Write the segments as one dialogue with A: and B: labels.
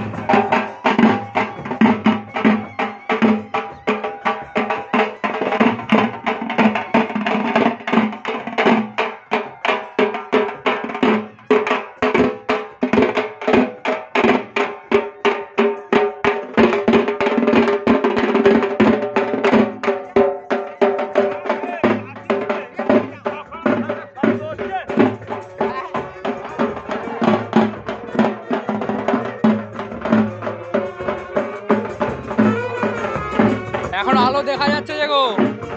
A: এখন আলো দেখা যাচ্ছে যে গো,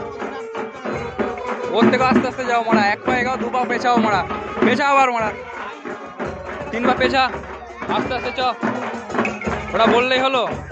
A: ওর থেকে আস্তে আস্তে যাও মারা, এক পা এগাও, দু পা পেছাও মারা, পেছা আবার মারা, 3 পা পেছা, আস্তে আস্তে চ, ওটা বললেই হলো।